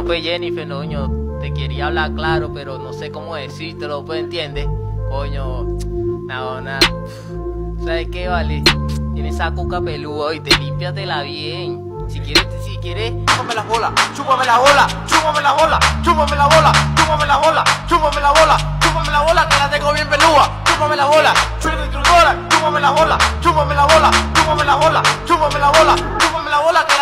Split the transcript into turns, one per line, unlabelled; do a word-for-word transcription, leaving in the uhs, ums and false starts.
pues Jennifer, no, coño, te quería hablar claro, pero no sé cómo decírtelo, pues entiendes, coño, no, nada, ¿sabes qué, vale? Tienes esa cuca pelúa y te límpiatela bien. Si quieres, si quieres,
chúpame la bola, chúpame la bola, chúpame la bola, chúpame la bola, chúpame la bola, chúpame la bola, chúpame la bola, que la tengo bien pelúa, chúpame la bola, chúpame instructora, chúpame la bola, chúpame la bola, chúpame la bola, chúpame la bola, chúpame la bola, que